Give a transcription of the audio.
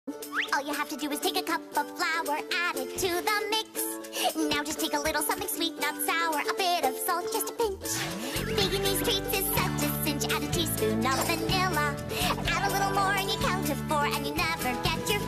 All you have to do is take a cup of flour, add it to the mix. Now just take a little something sweet, not sour, a bit of salt, just a pinch. Baking these treats is such a cinch. Add a teaspoon of vanilla, add a little more and you count to 4, and you never get your